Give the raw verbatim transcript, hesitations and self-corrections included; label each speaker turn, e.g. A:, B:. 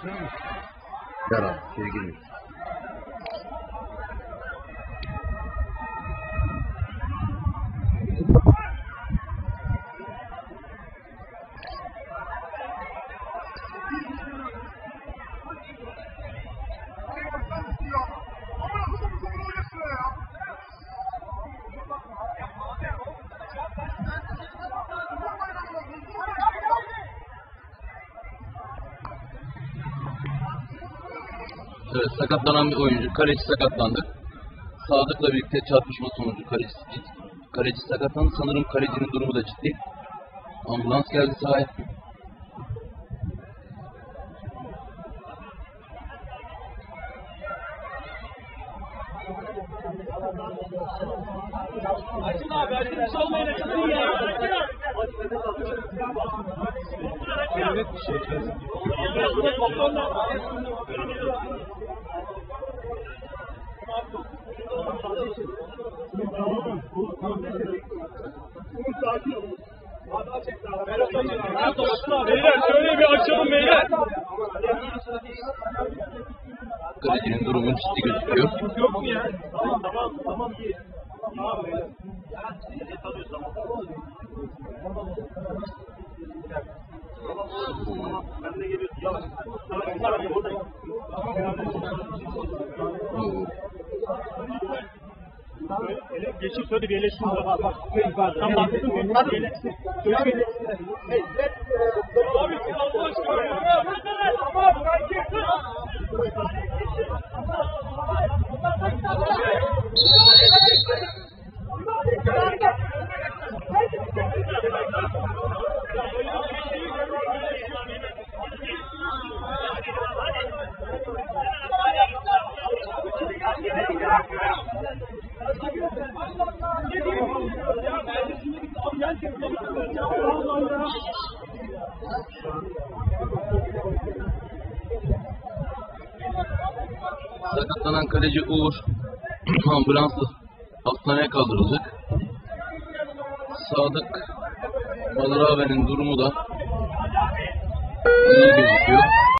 A: Yaran, sevgili.
B: Evet, sakatlanan bir oyuncu, kaleci sakatlandı. Sadık'la birlikte çarpışma sonucu kaleci, kaleci sakatlandı. Sanırım kalecinin durumu da ciddi. Ambulans geldi sahaya.
C: Açın abi, açın. Solmayın, açın ya. Evet, bir şey. Beyler şöyle bir açalım beyler.
B: Kalecinin durumu ciddi gözüküyor.
C: Yok mu ya? Tamam tamam tamam iyi. Tamam beyler. Ben de geliyorum. Yavaş. Geçip şöyle bir eleştirin var. Tamam. Hadi eleştir. Şöyle bir eleştir. Abi Allah aşkına. Tamam.
B: Sakatlanan kaleci Uğur ambulansla hastaneye kaldırılacak. Sadık Balarave'nin durumu da iyi gözüküyor.